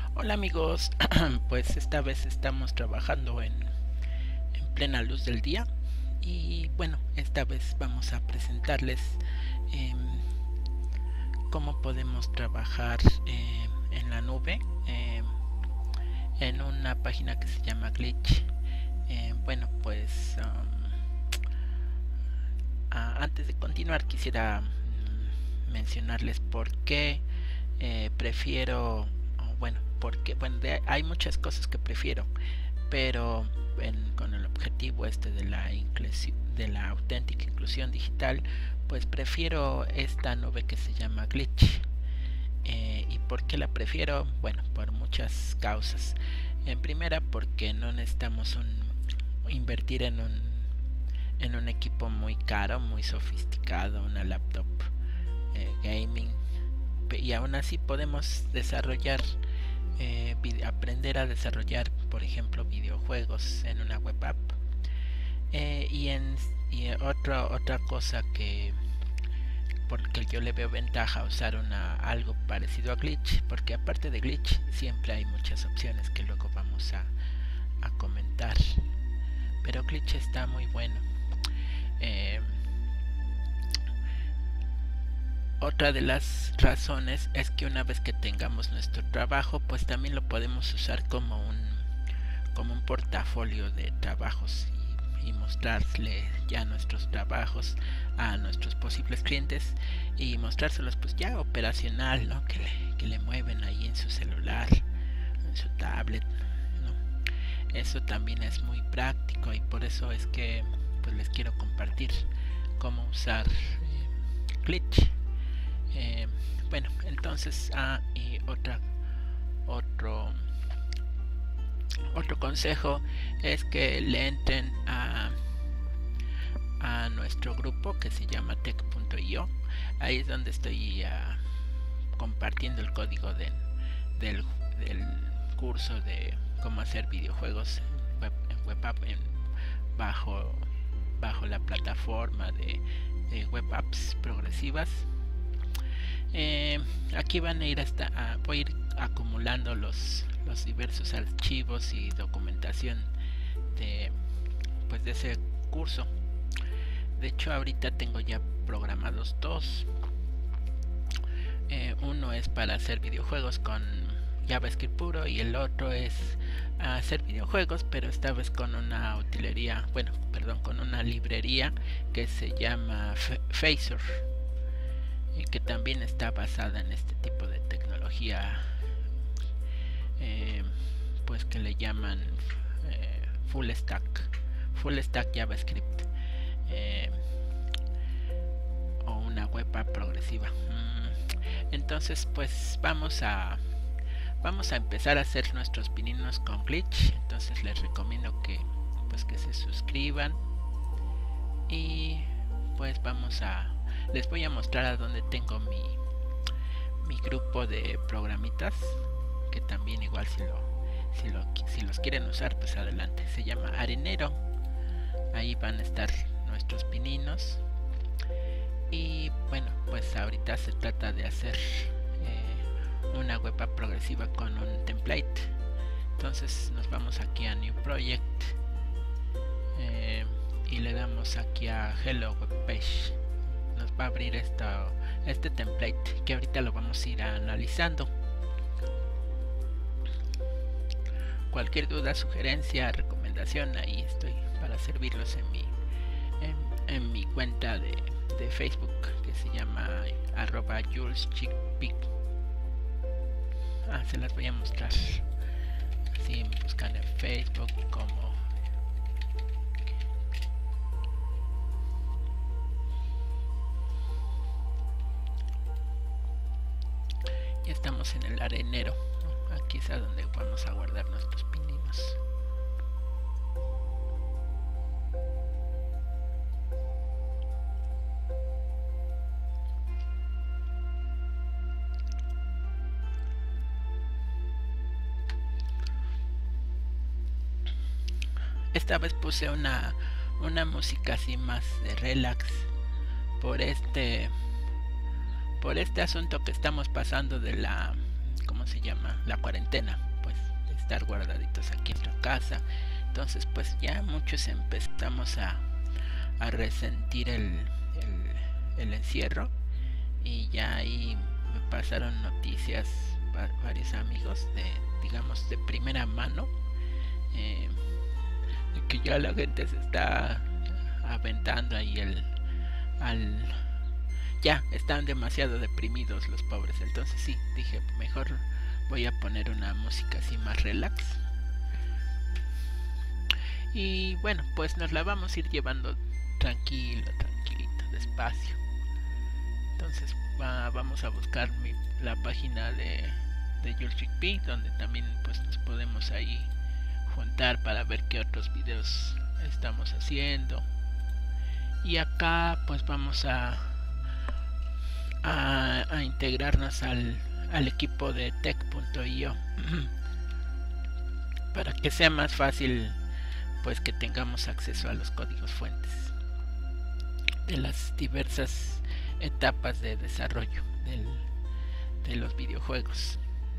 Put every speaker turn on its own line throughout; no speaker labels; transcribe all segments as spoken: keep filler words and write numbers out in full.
Hola amigos, pues esta vez estamos trabajando en, en plena luz del día y bueno, esta vez vamos a presentarles eh, cómo podemos trabajar eh, en la nube eh, en una página que se llama Glitch. Eh, bueno, pues um, a, antes de continuar quisiera mm, mencionarles por qué eh, prefiero, oh, bueno, porque bueno, de, hay muchas cosas que prefiero, pero en, con el objetivo este de la de la auténtica inclusión digital, pues prefiero esta nube que se llama Glitch. Eh, ¿Y por qué la prefiero? Bueno, por muchas causas. En primera, porque no necesitamos un, invertir en un, en un equipo muy caro, muy sofisticado, una laptop eh, gaming, y aún así podemos desarrollar Eh, aprender a desarrollar, por ejemplo, videojuegos en una web app. Eh, y en y otra otra cosa que porque yo le veo ventaja a usar una algo parecido a Glitch, porque aparte de Glitch siempre hay muchas opciones que luego vamos a, a comentar, pero Glitch está muy bueno. Eh, Otra de las razones es que una vez que tengamos nuestro trabajo, pues también lo podemos usar como un como un portafolio de trabajos y, y mostrarle ya nuestros trabajos a nuestros posibles clientes y mostrárselos pues ya operacional, ¿no? Que le, que le mueven ahí en su celular, en su tablet, ¿no? Eso también es muy práctico y por eso es que pues les quiero compartir cómo usar eh, Glitch. Eh, bueno, entonces, ah, y otra, otro, otro consejo es que le entren a, a nuestro grupo que se llama tech punto io. Ahí es donde estoy uh, compartiendo el código de, del, del curso de cómo hacer videojuegos en web, en web app en, bajo, bajo la plataforma de, de web apps progresivas. Eh, aquí van a ir hasta a, voy a ir acumulando los, los diversos archivos y documentación de pues de ese curso. De hecho ahorita tengo ya programados dos. Eh, uno es para hacer videojuegos con JavaScript puro y el otro es hacer videojuegos, pero esta vez con una utilería, bueno, perdón, con una librería que se llama Phaser, y que también está basada en este tipo de tecnología, eh, pues que le llaman eh, full stack full stack JavaScript, eh, o una web app progresiva. mm, entonces pues vamos a vamos a empezar a hacer nuestros pininos con Glitch. Entonces les recomiendo que pues que se suscriban y pues vamos a les voy a mostrar a dónde tengo mi, mi grupo de programitas, que también igual si, lo, si, lo, si los quieren usar, pues adelante. Se llama Arenero. Ahí van a estar nuestros pininos. Y bueno, pues ahorita se trata de hacer eh, una web app progresiva con un template. Entonces nos vamos aquí a New Project eh, y le damos aquí a Hello Web Page. Nos va a abrir esta, este template que ahorita lo vamos a ir analizando. Cualquier duda, sugerencia, recomendación, ahí estoy para servirlos en mi, en, en mi cuenta de, de Facebook que se llama arroba juleschickpic. Ah, se las voy a mostrar. Así me buscan en Facebook como estamos en el arenero, ¿no? Aquí es a donde vamos a guardar nuestros pininos. Esta vez puse una, una música así más de relax por este por este asunto que estamos pasando de la ¿cómo se llama? La cuarentena, pues de estar guardaditos aquí en la casa. Entonces pues ya muchos empezamos a, a resentir el, el, el encierro, y ya ahí me pasaron noticias varios amigos de, digamos, de primera mano, eh, de que ya la gente se está aventando ahí el al ya están demasiado deprimidos los pobres. Entonces sí, dije, mejor voy a poner una música así más relax, y bueno, pues nos la vamos a ir llevando tranquilo, tranquilito, despacio. Entonces va, vamos a buscar mi, la página de de YoulShikP, donde también pues nos podemos ahí juntar para ver qué otros videos estamos haciendo. Y acá pues vamos a a, a integrarnos al, al equipo de tech punto io para que sea más fácil pues que tengamos acceso a los códigos fuentes de las diversas etapas de desarrollo del, de los videojuegos.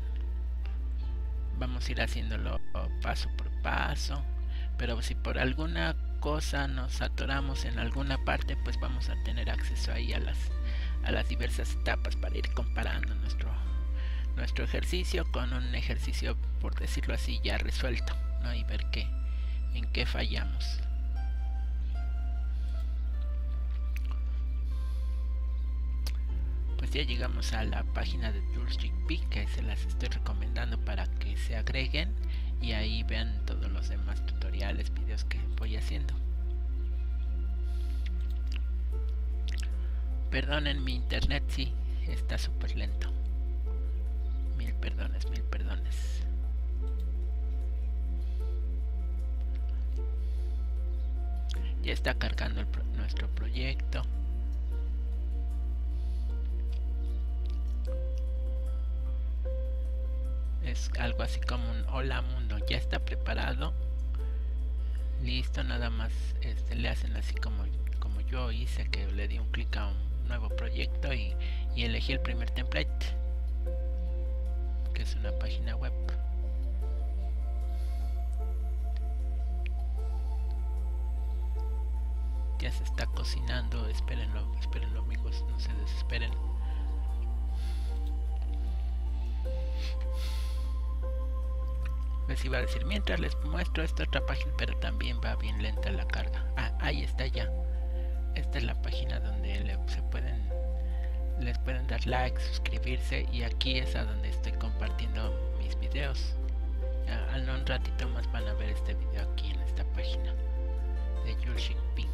Vamos a ir haciéndolo paso por paso, pero si por alguna cosa nos atoramos en alguna parte, pues vamos a tener acceso ahí a las a las diversas etapas para ir comparando nuestro nuestro ejercicio con un ejercicio, por decirlo así, ya resuelto, ¿no? Y ver qué en qué fallamos. Pues ya llegamos a la página de YoulShikP, que se las estoy recomendando para que se agreguen y ahí vean todos los demás tutoriales, videos que voy haciendo. Perdonen mi internet, sí, está súper lento. Mil perdones, mil perdones. Ya está cargando el pro nuestro proyecto. Es algo así como un hola mundo, ya está preparado, listo. Nada más este, le hacen así como, como yo hice, que le di un clic a un nuevo proyecto y, y elegí el primer template, que es una página web. Ya se está cocinando, espérenlo, espérenlo amigos, no se desesperen. Les iba a decir, mientras les muestro esta otra página, pero también va bien lenta la carga. Ah, ahí está ya. Esta es la página donde le, se pueden les pueden dar like, suscribirse, y aquí es a donde estoy compartiendo mis videos. Ya, en un ratito más van a ver este video aquí en esta página de YoulShikP.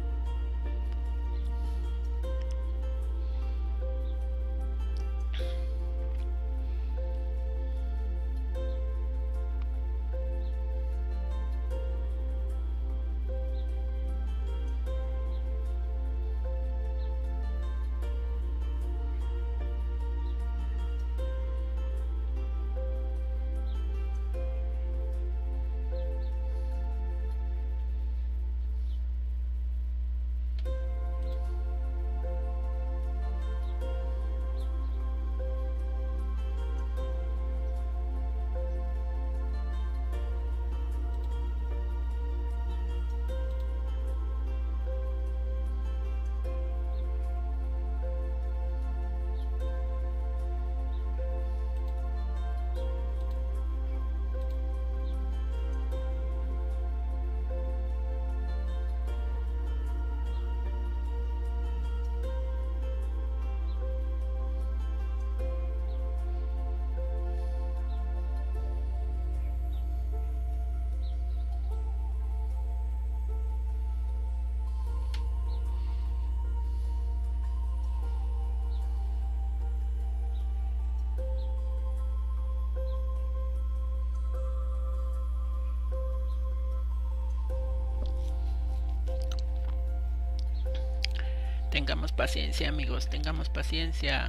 Tengamos paciencia, amigos, tengamos paciencia.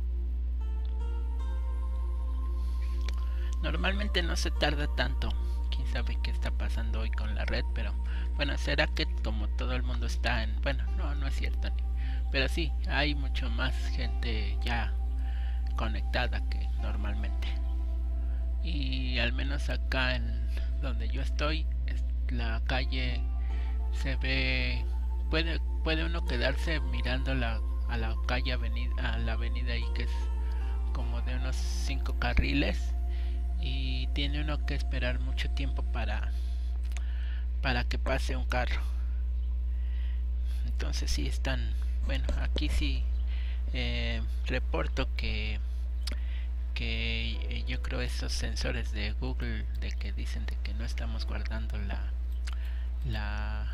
Normalmente no se tarda tanto. quién sabe qué está pasando hoy con la red, pero bueno, será que como todo el mundo está en... Bueno, no, no es cierto, pero sí, hay mucho más gente ya conectada que normalmente. Y al menos acá en donde yo estoy, la calle se ve... Puede, puede uno quedarse mirando la, a la calle avenida, a la avenida ahí que es como de unos cinco carriles, y tiene uno que esperar mucho tiempo para para que pase un carro. Entonces sí están, bueno, aquí sí eh, reporto que que yo creo esos sensores de Google de que dicen de que no estamos guardando la la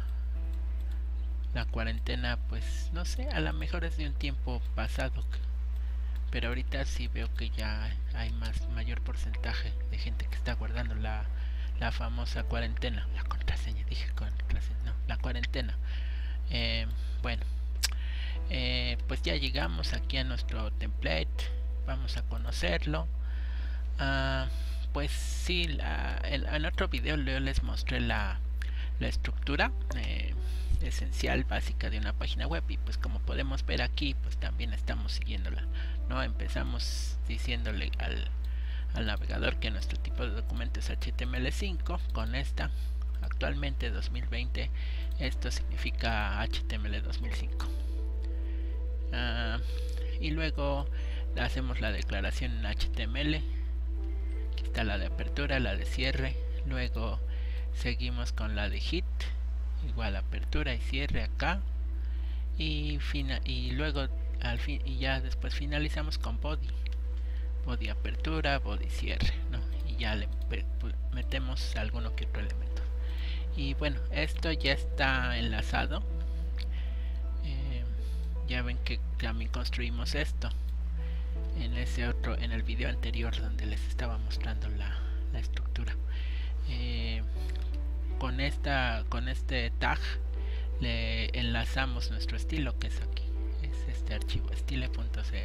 la cuarentena, pues no sé, a lo mejor es de un tiempo pasado, pero ahorita sí veo que ya hay más mayor porcentaje de gente que está guardando la, la famosa cuarentena, la contraseña, dije con clase, no, la cuarentena. Eh, bueno, eh, pues ya llegamos aquí a nuestro template, vamos a conocerlo. Uh, pues sí, la, en, en otro video yo les mostré la, la estructura eh, esencial básica de una página web, y pues como podemos ver aquí, pues también estamos siguiéndola, ¿no? Empezamos diciéndole al, al navegador que nuestro tipo de documento es H T M L cinco. Con esta, actualmente dos mil veinte, esto significa H T M L dos mil cinco. Uh, y luego hacemos la declaración en H T M L. Aquí está la de apertura, la de cierre. Luego seguimos con la de hit, igual apertura y cierre acá, y, fina, y luego al fin, y ya después finalizamos con body, body apertura, body cierre, ¿no? Y ya le metemos alguno que otro elemento. Y bueno, esto ya está enlazado. Eh, ya ven que también construimos esto en ese otro, en el video anterior donde les estaba mostrando la, la estructura. Eh, con esta con este tag le enlazamos nuestro estilo, que es aquí, es este archivo style.css.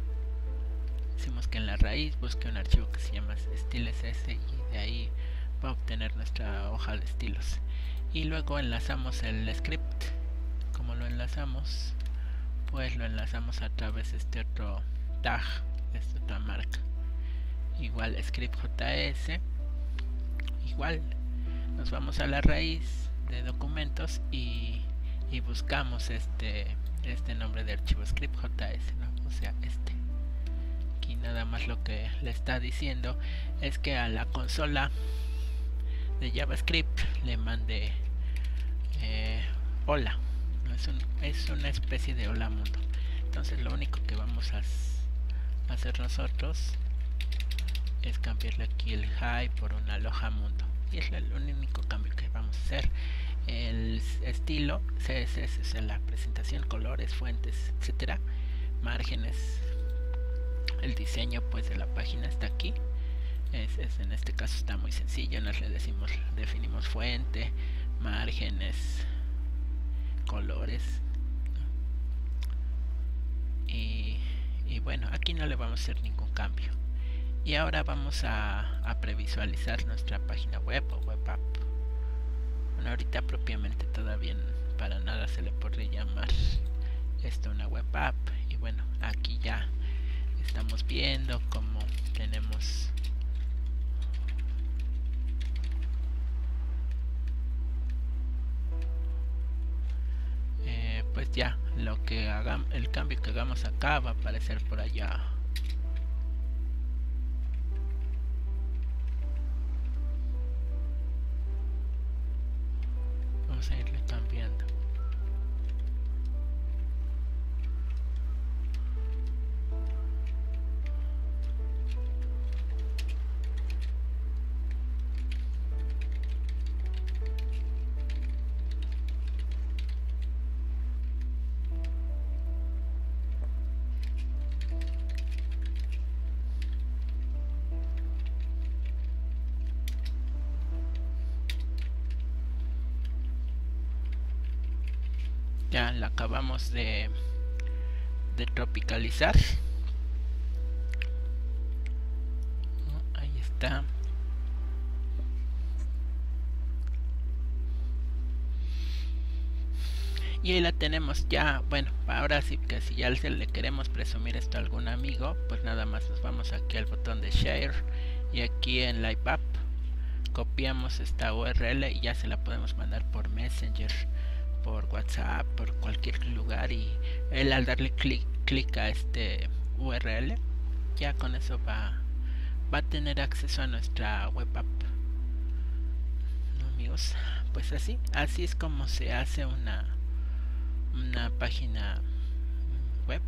Decimos que en la raíz busque un archivo que se llama styles.css y de ahí va a obtener nuestra hoja de estilos. Y luego enlazamos el script. Como lo enlazamos, pues lo enlazamos a través de este otro tag, esta otra marca, igual script.js. Igual nos vamos a la raíz de documentos y, y buscamos este este nombre de archivo script.js, ¿no? O sea, este. Aquí nada más lo que le está diciendo es que a la consola de JavaScript le mande eh, hola, ¿no? Es, un, es una especie de hola mundo. Entonces lo único que vamos a hacer nosotros es cambiarle aquí el hi por un aloha mundo, y es el único cambio que vamos a hacer. El estilo C S S, o sea, la presentación, colores, fuentes, etcétera, márgenes, el diseño pues de la página está aquí. Es, es, en este caso está muy sencillo, nos le decimos, definimos fuente, márgenes, colores, y, y bueno, aquí no le vamos a hacer ningún cambio. Y ahora vamos a, a previsualizar nuestra página web o web app. Bueno, ahorita propiamente todavía para nada se le podría llamar esto una web app. Y bueno, aquí ya estamos viendo cómo tenemos eh, pues ya lo que hagamos, el cambio que hagamos acá va a aparecer por allá. Vamos a irle cambiando. Ya la acabamos de, de tropicalizar. Ahí está. Y ahí la tenemos ya. Bueno, ahora sí que si ya se le queremos presumir esto a algún amigo, pues nada más nos vamos aquí al botón de share y aquí en Live App copiamos esta U R L y ya se la podemos mandar por Messenger, por WhatsApp, por cualquier lugar, y él al darle clic clic a este U R L ya con eso va va a tener acceso a nuestra web app. ¿No, amigos? Pues así, así es como se hace una una página web.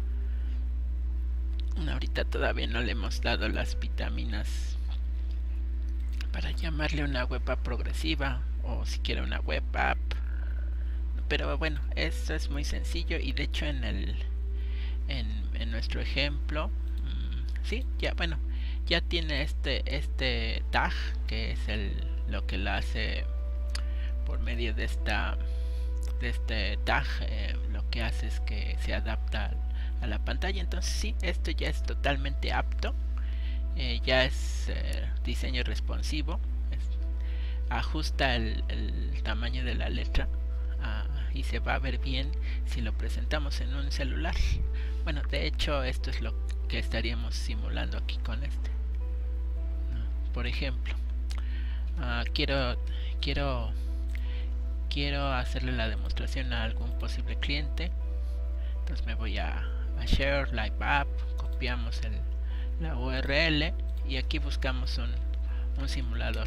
Ahorita todavía no le hemos dado las vitaminas para llamarle una web app progresiva o siquiera una web app, pero bueno, esto es muy sencillo y de hecho en el en, en nuestro ejemplo mmm, sí, ya bueno, ya tiene este este tag que es el lo que la hace por medio de esta de este tag, eh, lo que hace es que se adapta a la pantalla. Entonces sí, esto ya es totalmente apto, eh, ya es eh, diseño responsivo, es, ajusta el, el tamaño de la letra, uh, y se va a ver bien si lo presentamos en un celular. Bueno, de hecho esto es lo que estaríamos simulando aquí con este, ¿no? Por ejemplo, uh, quiero quiero quiero hacerle la demostración a algún posible cliente. Entonces me voy a, a Share, Live App, copiamos el, la U R L y aquí buscamos un, un simulador.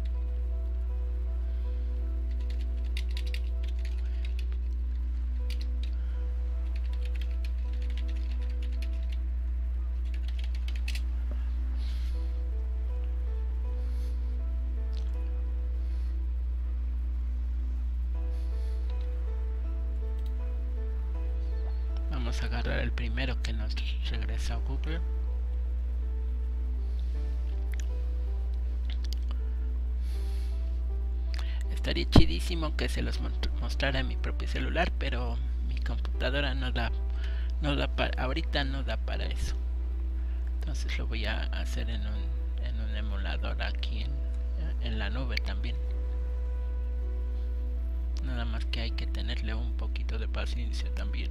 Vamos a agarrar el primero que nos regresa a Google. Estaría chidísimo que se los mostrara en mi propio celular, pero mi computadora no da, no da para, ahorita no da para eso. Entonces lo voy a hacer en un, en un emulador aquí en, en la nube también. Nada más que hay que tenerle un poquito de paciencia también.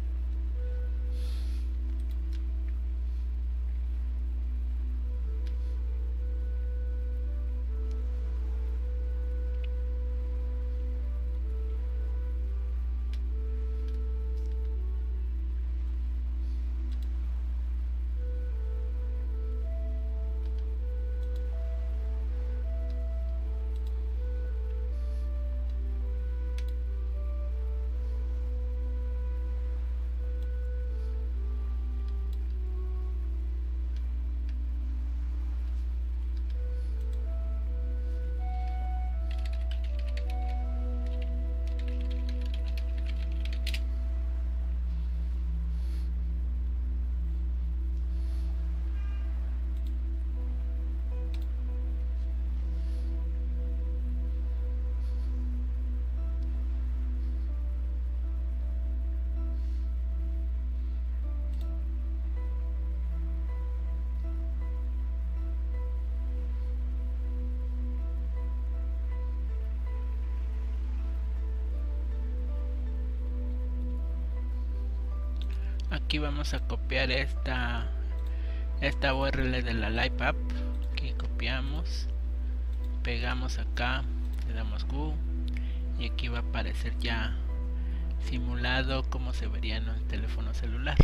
Aquí vamos a copiar esta esta U R L de la Live App. Aquí copiamos, pegamos acá, le damos Go y aquí va a aparecer ya simulado como se vería en un teléfono celular.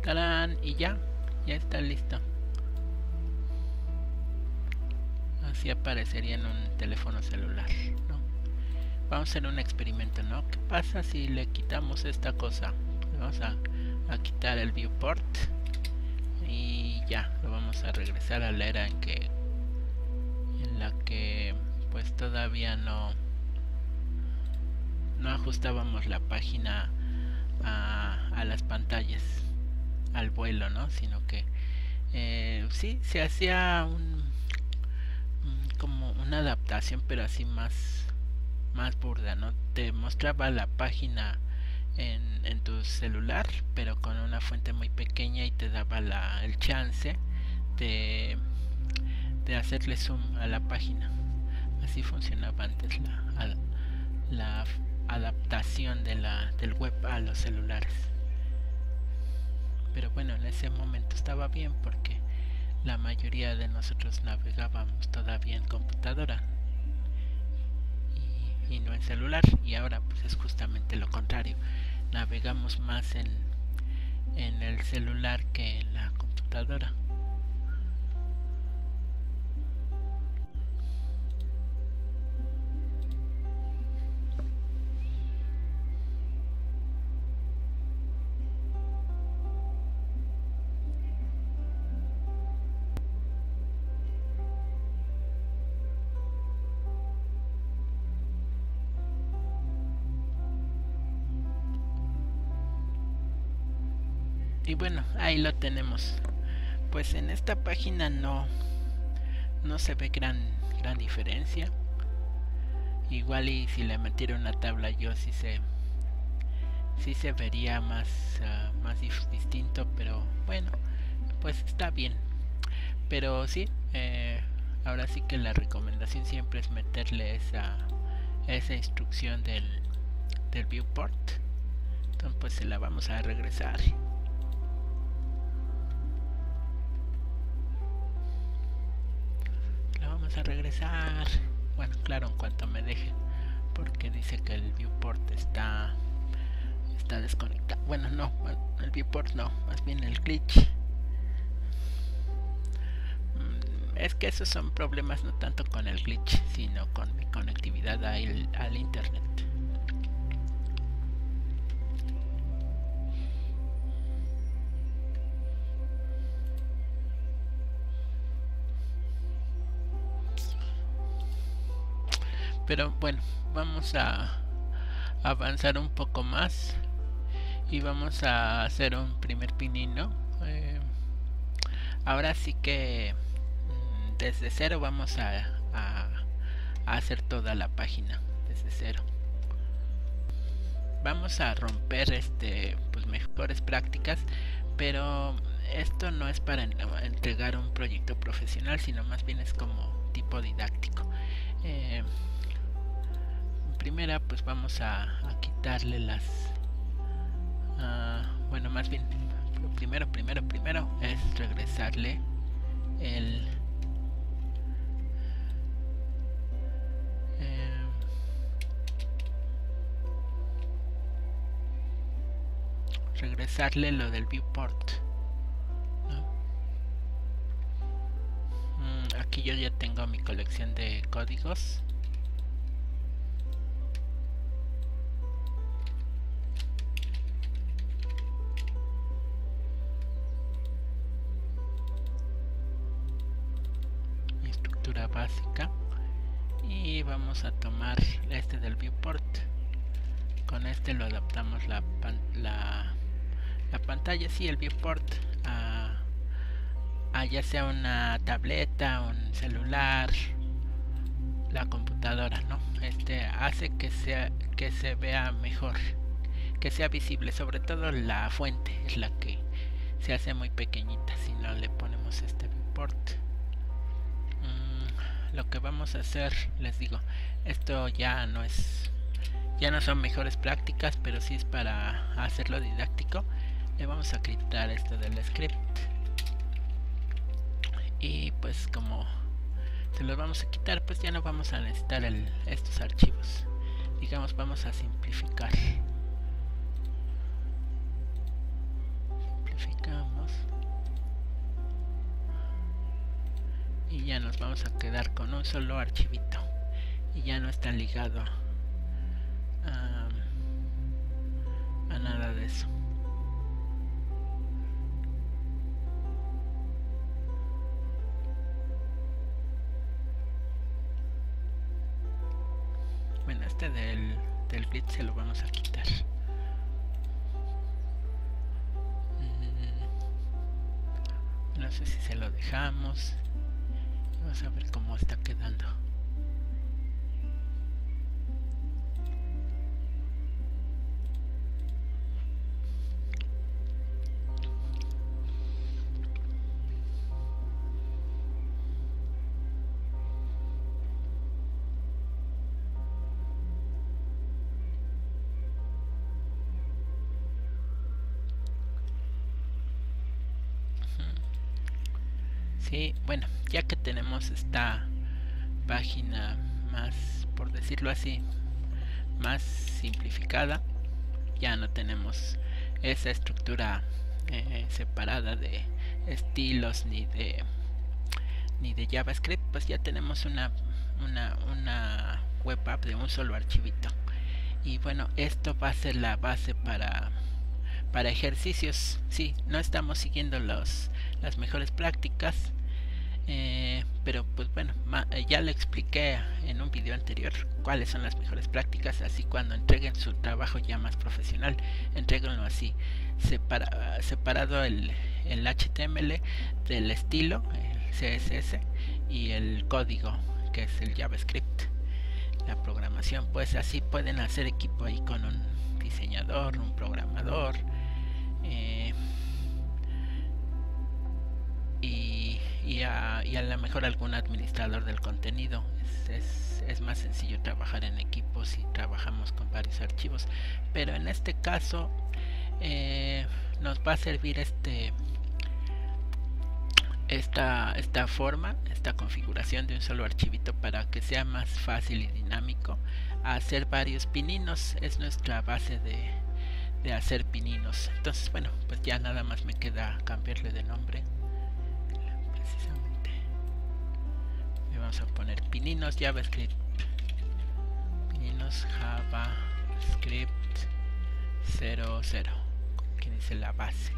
¡Tarán! Y ya, ya está listo. Así aparecería en un teléfono celular, ¿no? Vamos a hacer un experimento, ¿no? ¿Qué pasa si le quitamos esta cosa? Le vamos a, a quitar el viewport y ya, lo vamos a regresar a la era en que en la que pues todavía no no ajustábamos la página a, a las pantallas al vuelo, ¿no? Sino que eh, sí se hacía un como una adaptación, pero así más más burda, ¿no? Te mostraba la página en, en tu celular, pero con una fuente muy pequeña y te daba la, el chance de, de hacerle zoom a la página. Así funcionaba antes la, la adaptación de la, del web a los celulares. Pero bueno, en ese momento estaba bien porque la mayoría de nosotros navegábamos todavía en computadora y, y no en celular, y ahora pues es justamente lo contrario, navegamos más en, en el celular que en la computadora. Y bueno, ahí lo tenemos. Pues en esta página no no se ve gran gran diferencia. Igual y si le metiera una tabla yo sí se sí se vería más uh, más distinto, pero bueno, pues está bien. Pero sí, eh, ahora sí que la recomendación siempre es meterle esa esa instrucción del del viewport. Entonces pues se la vamos a regresar. A regresar, bueno, claro, en cuanto me deje, porque dice que el viewport está está desconectado. Bueno, no, el viewport no, más bien el glitch. Es que esos son problemas no tanto con el glitch, sino con mi conectividad al, al internet. Pero bueno, vamos a avanzar un poco más y vamos a hacer un primer pinino. Eh, ahora sí que desde cero vamos a, a, a hacer toda la página desde cero. Vamos a romper este pues mejores prácticas, pero esto no es para entregar un proyecto profesional, sino más bien es como tipo didáctico. Eh, primera pues vamos a, a quitarle las uh, bueno más bien primero primero primero es regresarle el eh, regresarle lo del viewport, ¿no? mm, aquí yo ya tengo mi colección de códigos. Básica, y vamos a tomar este del viewport. Con este lo adaptamos la, la, la pantalla, sí, el viewport a, a ya sea una tableta, un celular, la computadora, ¿no? Este hace que sea que se vea mejor, que sea visible, sobre todo la fuente es la que se hace muy pequeñita si no le ponemos este viewport. Lo que vamos a hacer, les digo, esto ya no es ya no son mejores prácticas, pero sí es para hacerlo didáctico. Le vamos a quitar esto del script y pues como se los vamos a quitar, pues ya no vamos a necesitar el, estos archivos. Digamos, vamos a simplificar simplificamos nos vamos a quedar con un solo archivito y ya no está ligado a, a nada de eso. Bueno, este del, del grid se lo vamos a quitar. No sé si se lo dejamos. Vamos a ver cómo está quedando. Sí, bueno, ya que tenemos esta página más, por decirlo así, más simplificada, ya no tenemos esa estructura eh, separada de estilos ni de ni de JavaScript, pues ya tenemos una, una, una web app de un solo archivito. Y bueno, esto va a ser la base para para ejercicios. Sí, no estamos siguiendo los, las mejores prácticas, eh, pero pues bueno, ma, ya le expliqué en un video anterior cuáles son las mejores prácticas. Así cuando entreguen su trabajo ya más profesional, entréguenlo así, separa, separado el, el H T M L del estilo, el C S S, y el código, que es el JavaScript, la programación. Pues así pueden hacer equipo ahí con un diseñador, un programador, eh, y, y, a, y a lo mejor algún administrador del contenido. Es, es, es más sencillo trabajar en equipo si trabajamos con varios archivos, pero en este caso eh, nos va a servir este esta, esta forma, esta configuración de un solo archivito para que sea más fácil y dinámico hacer varios pininos. Es nuestra base de, de hacer pininos. Entonces bueno, pues ya nada más me queda cambiarle de nombre. Precisamente le vamos a poner pininos JavaScript, pininos JavaScript cero cero, que dice la base.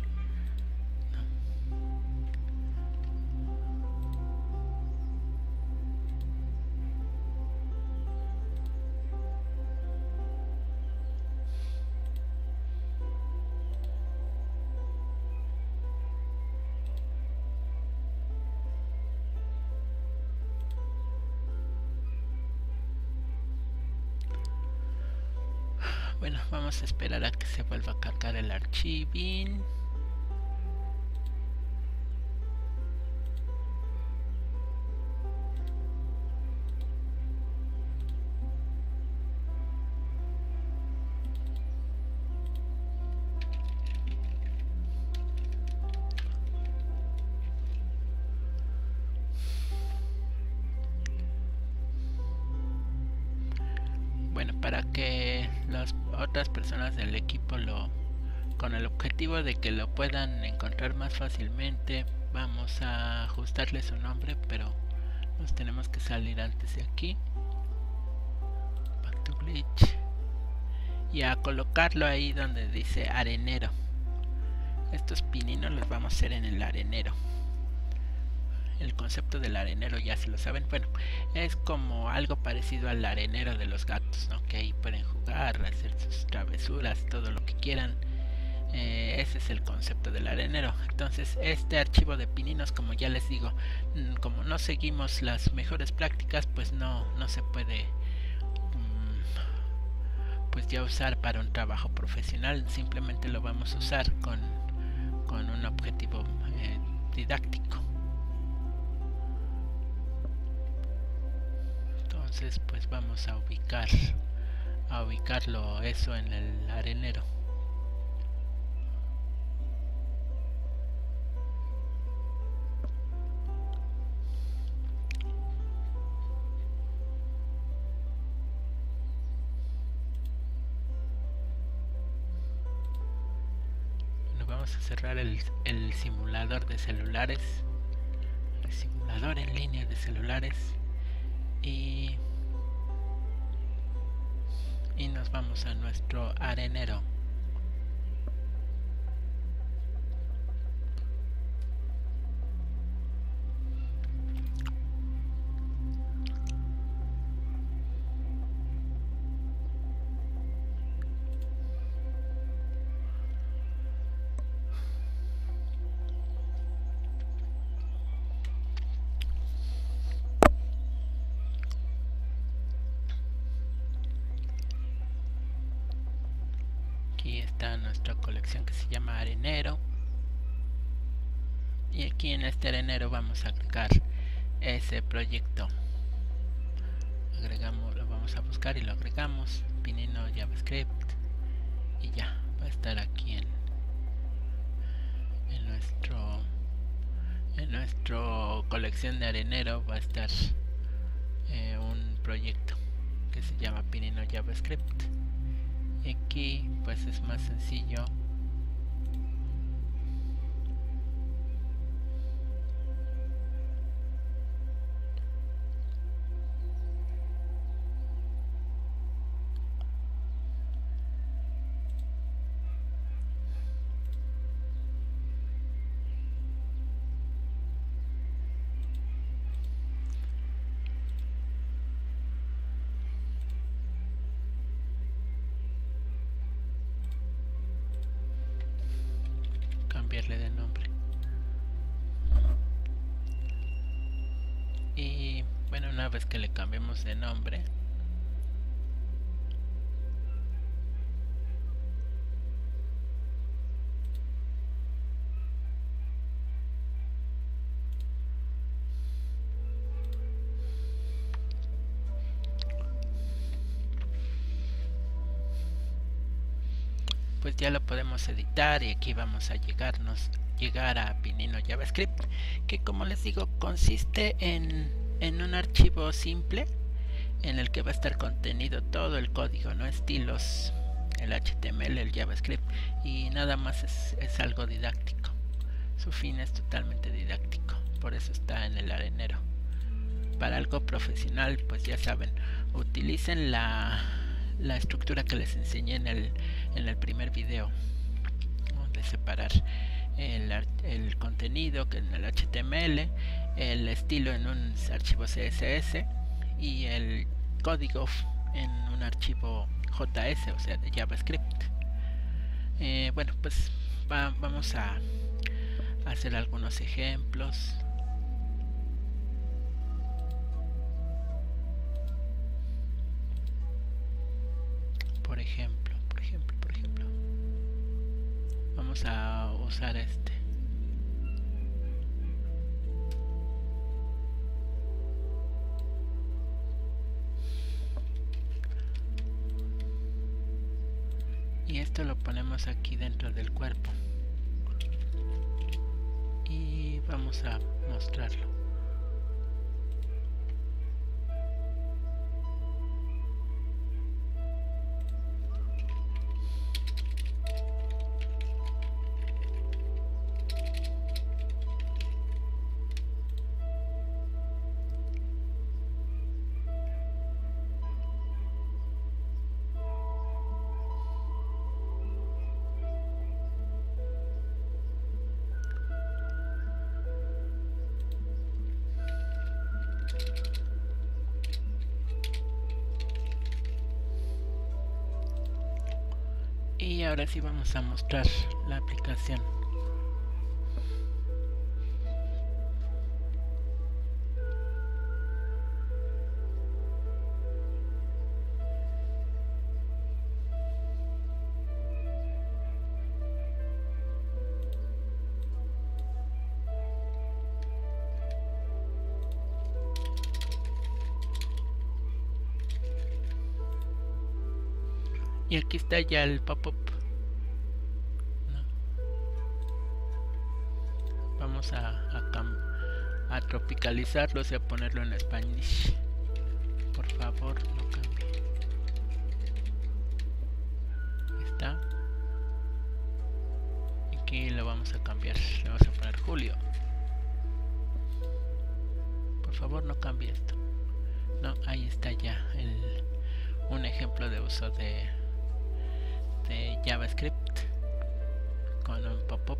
Bueno, vamos a esperar a que se vuelva a cargar el archivín. Bueno, para que las otras personas del equipo lo, con el objetivo de que lo puedan encontrar más fácilmente, vamos a ajustarle su nombre, pero nos tenemos que salir antes de aquí, back to glitch, y a colocarlo ahí donde dice arenero. Estos pininos los vamos a hacer en el arenero. El concepto del arenero ya se lo saben. Bueno, es como algo parecido al arenero de los gatos, ¿no? Que ahí pueden jugar, hacer sus travesuras, todo lo que quieran. Eh, ese es el concepto del arenero. Entonces este archivo de pininos, como ya les digo, como no seguimos las mejores prácticas, pues no, no se puede um, pues ya usar para un trabajo profesional. Simplemente lo vamos a usar con, con un objetivo eh, didáctico. Entonces pues vamos a ubicar a ubicarlo eso en el arenero. Bueno, vamos a cerrar el, el simulador de celulares. simulador en línea de celulares y, y nos vamos a nuestro arenero. Aquí está nuestra colección que se llama arenero, y aquí en este arenero vamos a agregar ese proyecto. Agregamos, lo vamos a buscar y lo agregamos, Pinino JavaScript, y ya va a estar aquí en, en nuestro en nuestro colección de arenero. Va a estar eh, un proyecto que se llama Pinino JavaScript. Y aquí pues es más sencillo. Cambiarle de nombre. Y bueno, una vez que le cambiemos de nombre, pues ya lo podemos editar, y aquí vamos a llegarnos llegar a Pinino JavaScript, que como les digo consiste en, en un archivo simple en el que va a estar contenido todo el código, no estilos, el H T M L, el JavaScript, y nada más es, es algo didáctico. Su fin es totalmente didáctico, por eso está en el arenero. Para algo profesional, pues ya saben, utilicen la la estructura que les enseñé en el, en el primer video, ¿no? De separar el, el contenido que en el H T M L, el estilo en un archivo C S S y el código en un archivo J S, o sea de JavaScript. Eh, bueno, pues va, vamos a hacer algunos ejemplos. Por ejemplo, por ejemplo, por ejemplo, vamos a usar este. Y esto lo ponemos aquí dentro del cuerpo. Y vamos a mostrarlo. Y ahora sí vamos a mostrar la aplicación. Y aquí está ya el pop-up. ¿No? Vamos a, a, a tropicalizarlo, o sea, ponerlo en Spanish. Por favor, no cambie. Ahí está. Aquí lo vamos a cambiar. Le vamos a poner Julio. favor no cambie esto. No, ahí está ya el, un ejemplo de uso de, de JavaScript con un pop-up.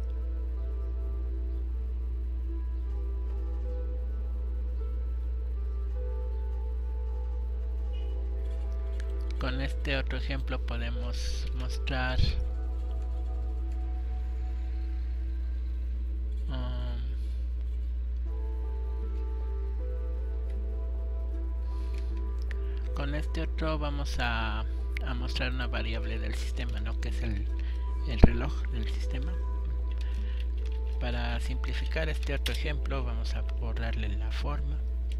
Con este otro ejemplo podemos mostrar um, con este otro vamos a, a mostrar una variable del sistema, ¿no? Que es el, el reloj del sistema. Para simplificar este otro ejemplo vamos a borrarle la forma.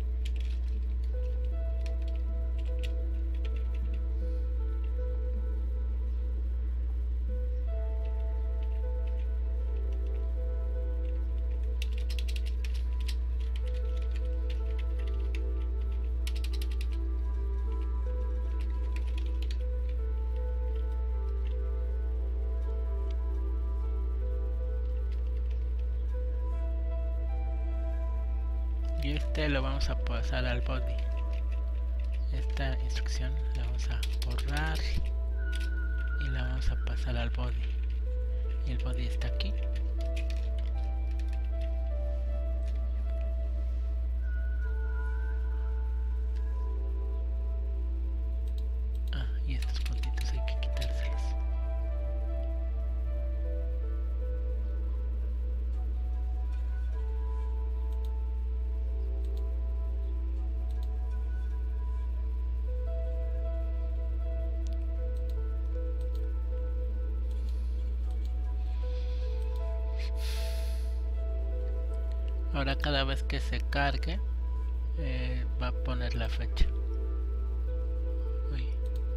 Y este lo vamos a pasar al body. Esta instrucción la vamos a borrar y la vamos a pasar al body. Y el body está aquí. Ah, y estos puntitos hay que quitárselos. Ahora cada vez que se cargue eh, va a poner la fecha. Uy.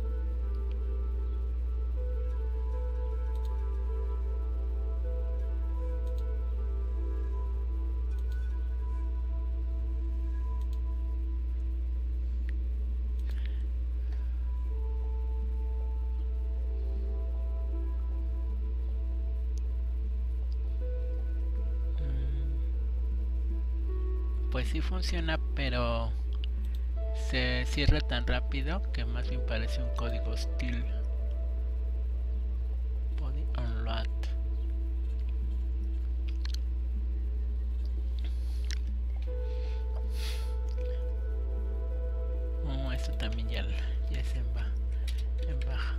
Pues sí funciona, pero se cierra tan rápido que más bien parece un código hostil. Body unload. Oh, esto también ya, ya es en, ba en baja.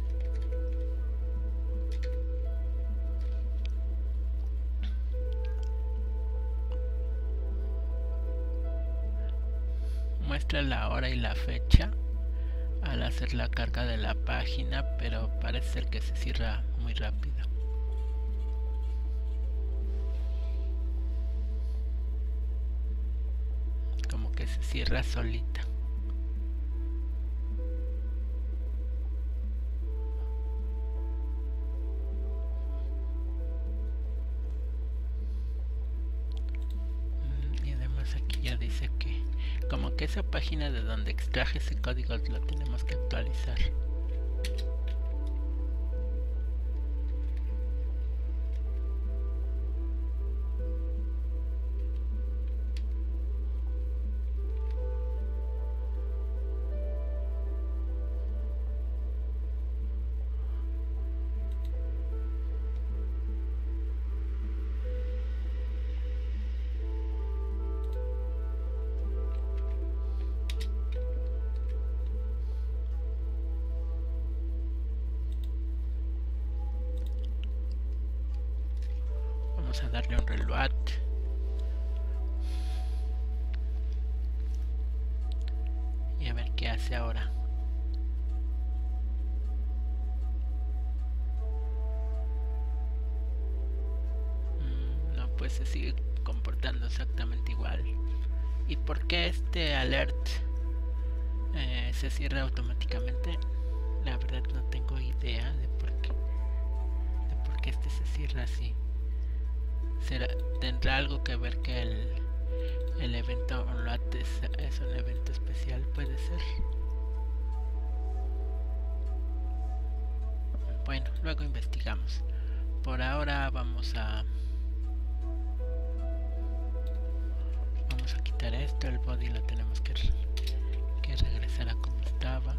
Muestra la hora y la fecha al hacer la carga de la página, pero parece ser que se cierra muy rápido. Como que se cierra solita. Y además aquí ya dice que como que esa página de donde extraje ese código lo tenemos que actualizar. Vamos a darle un reload. Y a ver qué hace ahora. Mm, no, pues se sigue comportando exactamente igual. ¿Y por qué este alert eh, se cierra automáticamente? La verdad no tengo idea de por qué, de por qué este se cierra así. ¿Será, ¿Tendrá algo que ver que el, el evento unload es, es un evento especial? Puede ser. Bueno, luego investigamos. Por ahora vamos a vamos a quitar quitar esto, el body lo tenemos que, que regresar a como estaba.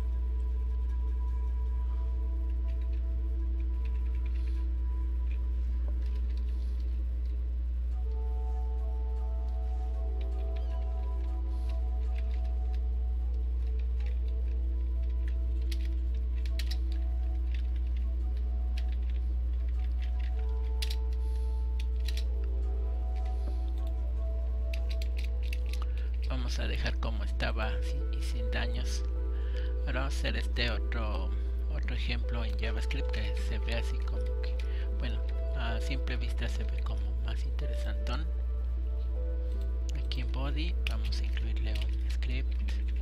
Vamos a dejar como estaba y sin daños. Ahora vamos a hacer este otro otro ejemplo en JavaScript que se ve así como que, bueno, a simple vista se ve como más interesantón. Aquí en body vamos a incluirle un script.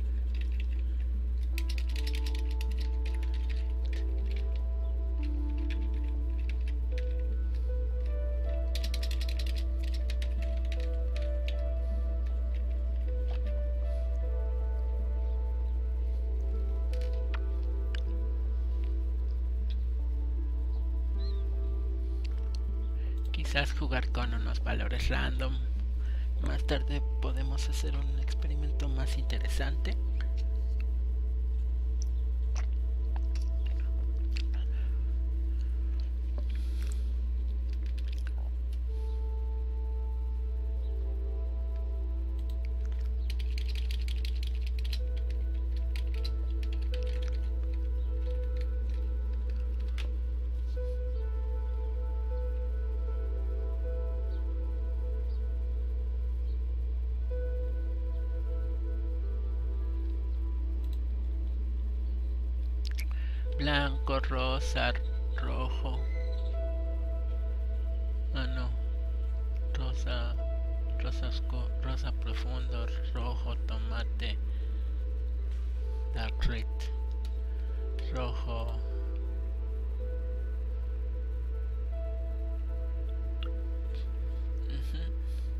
Quizás jugar con unos valores random. Más tarde podemos hacer un experimento más interesante. Blanco, rosa, rojo. Ah, no. Rosa, rosa oscuro, rosa profundo, rojo, tomate, dark red, rojo. Uh-huh.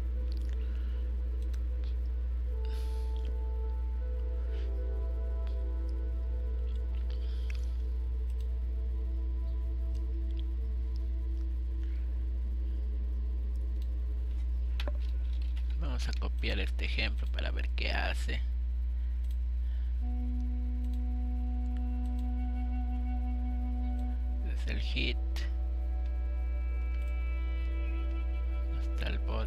Vamos a copiar este ejemplo para ver qué hace. Desde el hit hasta el body.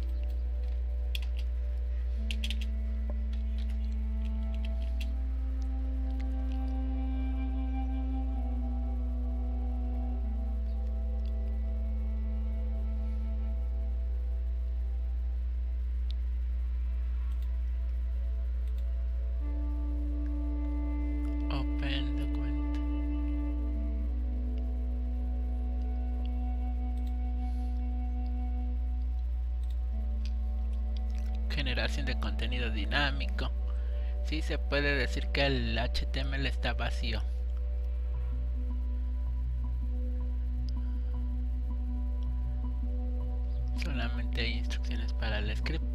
Generación de contenido dinámico. Sí, se puede decir que el H T M L está vacío. Solamente hay instrucciones para el script.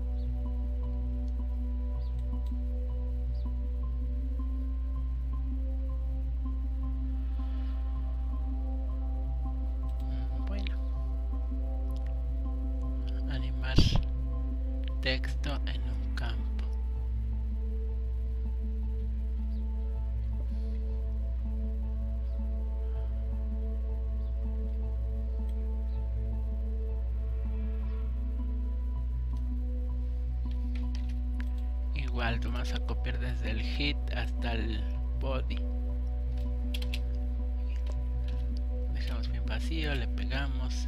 Bueno, animar texto en un campo. Igual vamos a copiar desde el hit hasta el body. Dejamos bien vacío, le pegamos.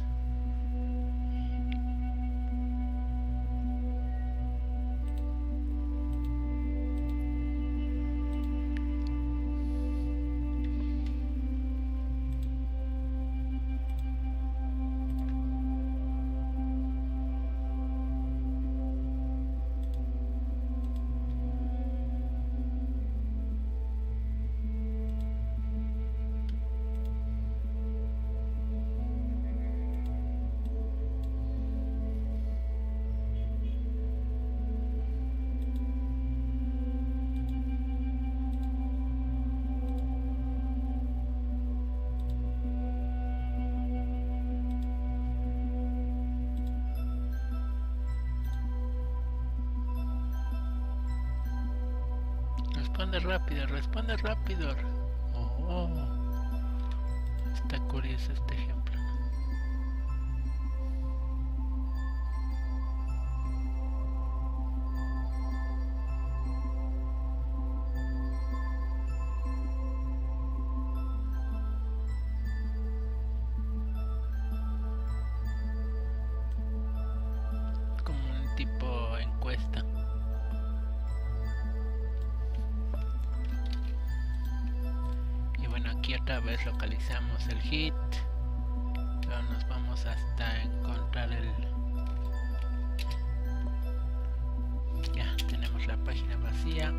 Responde rápido, responde rápido. Oh, está curioso este ejemplo. Como un tipo encuesta. Aquí otra vez localizamos el hit, pero nos vamos hasta encontrar el... Ya tenemos la página vacía.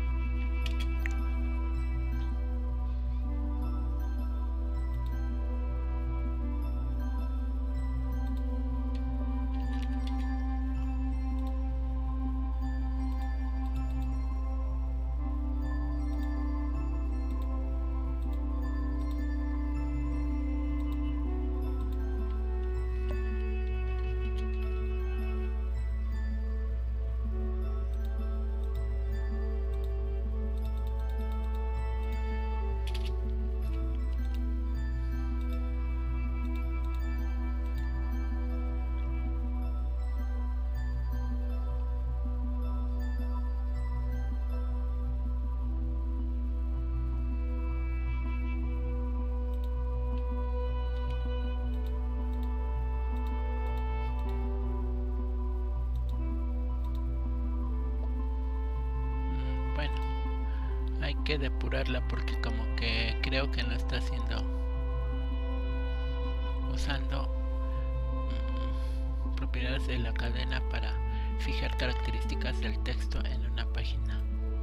Hay que depurarla porque como que creo que no está haciendo usando mmm, propiedades de la cadena para fijar características del texto en una página.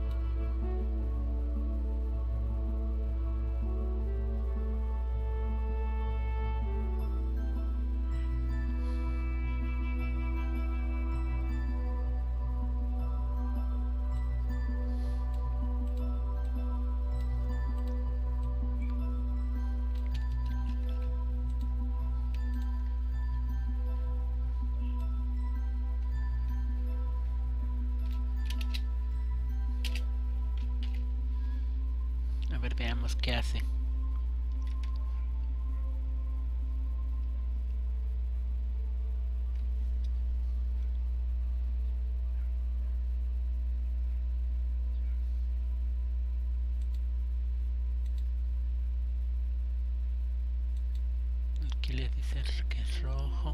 A ver, veamos qué hace. Aquí le dice que es rojo.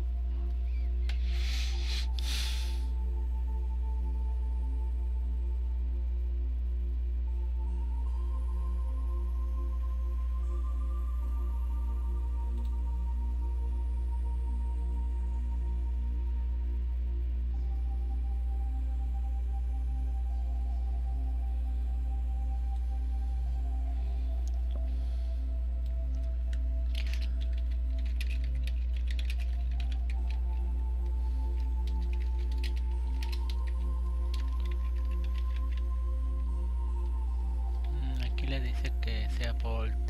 Le dice que sea bold.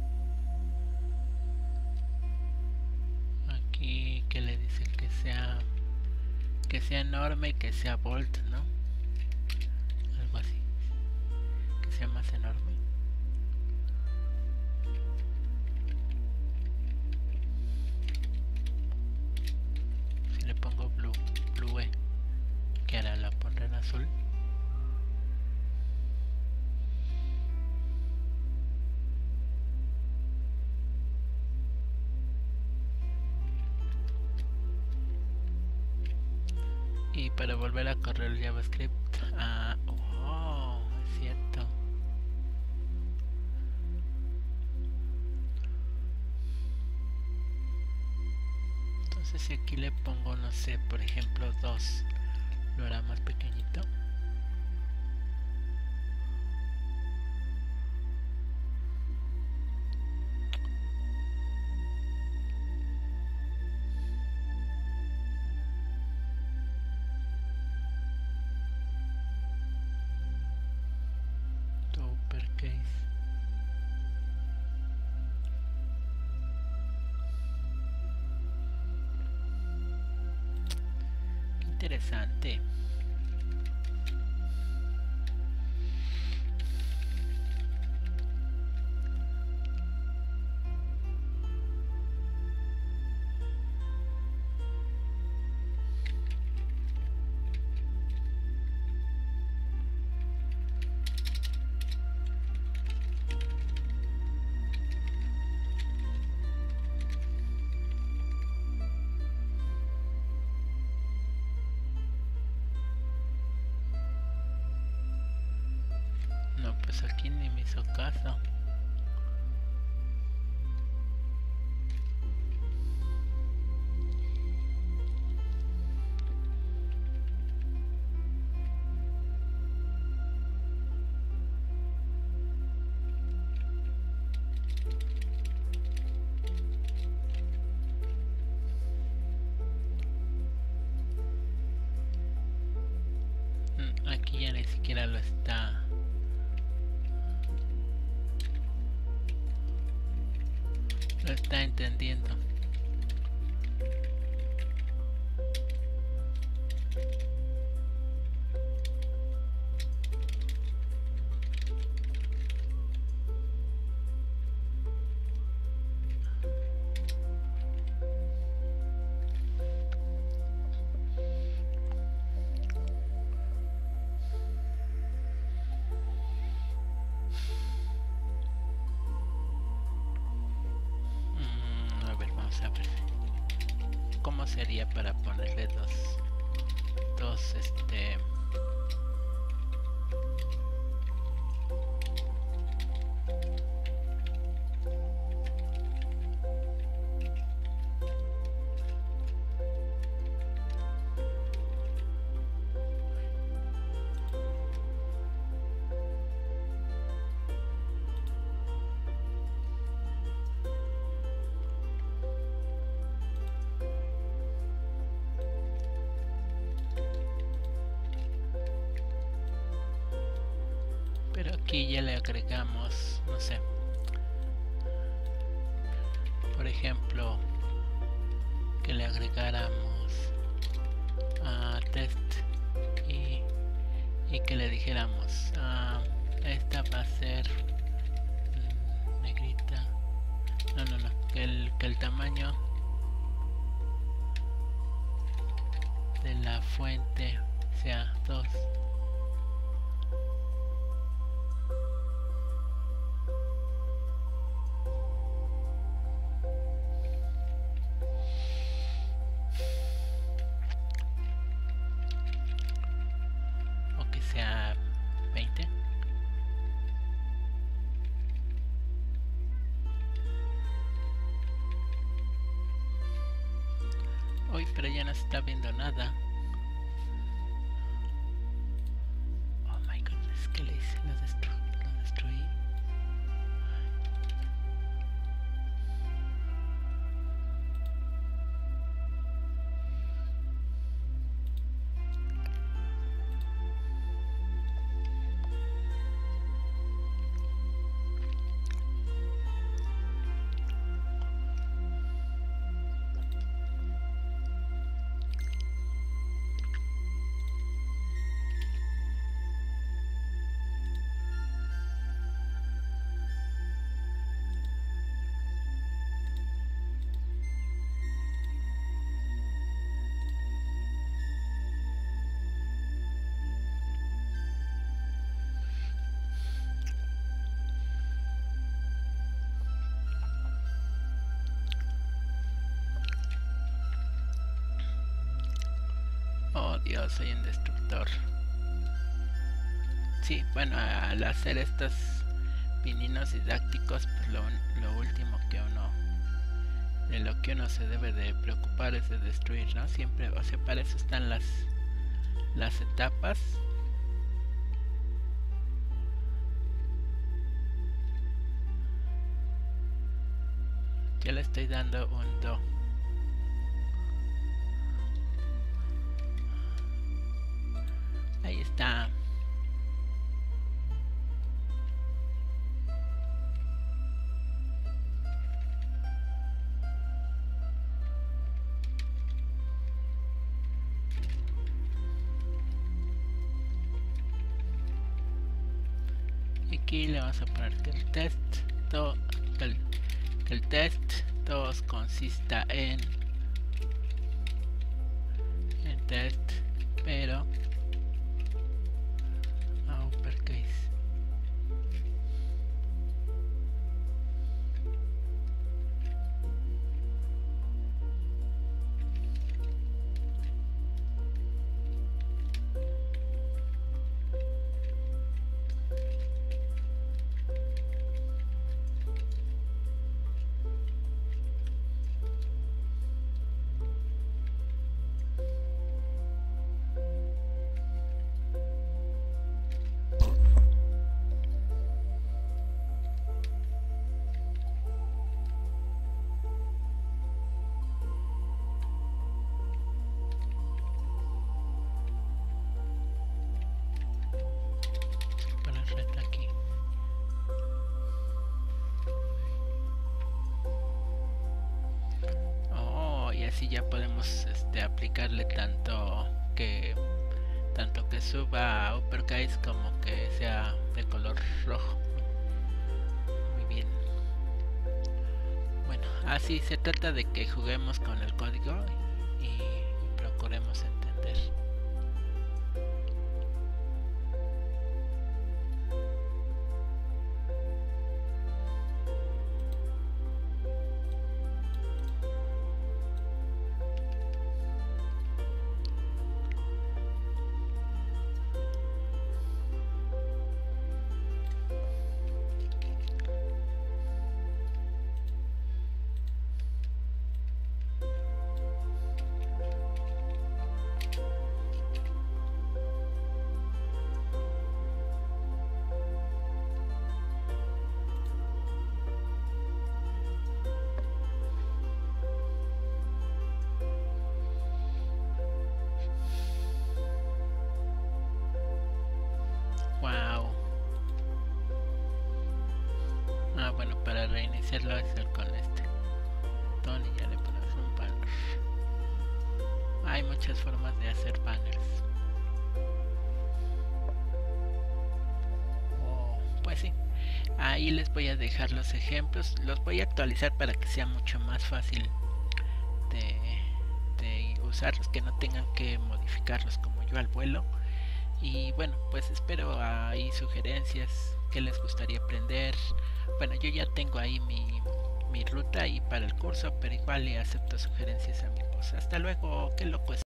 Aquí que le dice que sea que sea enorme y que sea bold, ¿no? Algo así. Que sea más enorme. Si le pongo blue, blue E, ¿qué hará? La pondré en azul. Y para volver a correr el JavaScript, ah, oh, es cierto. Entonces si aquí le pongo, no sé, por ejemplo dos, lo hará más pequeñito. Interesante. pasó? Aquí ya ni siquiera lo está. Lo está entendiendo. ¿Cómo sería para ponerle dos, dos, este, pero aquí ya le agregamos, no sé, por ejemplo, que le agregáramos a test y, y que le dijéramos uh, esta va a ser mm, negrita, no, no, no, que el, que el tamaño de la fuente sea dos. Sea veinte. Uy, pero ya no se está viendo nada. Oh my goodness, ¿qué le hice? Lo, destru lo destruí. Oh Dios, soy un destructor. Sí, bueno, al hacer estos pininos didácticos, pues lo, lo último que uno, de lo que uno se debe de preocupar es de destruir, ¿no? Siempre, o sea, para eso están las, las etapas. Ya le estoy dando un do. Ahí está. Aquí le vamos a poner que el test to, que el, que el test dos consista en en test, pero uppercase. así ya podemos este, aplicarle tanto que tanto que suba a uppercase como que sea de color rojo. Muy bien. Bueno, así se trata de que juguemos con el código y, y procuremos entender. Wow. Ah, bueno, para reiniciarlo es el con este botón y ya le ponemos un banner. Hay muchas formas de hacer banners. Oh, pues sí. Ahí les voy a dejar los ejemplos. Los voy a actualizar para que sea mucho más fácil de, de usarlos, que no tengan que modificarlos como yo al vuelo. Y bueno, pues espero ahí sugerencias, que les gustaría aprender. Bueno, yo ya tengo ahí mi, mi ruta ahí para el curso, pero igual le acepto sugerencias, amigos. Hasta luego, qué loco es.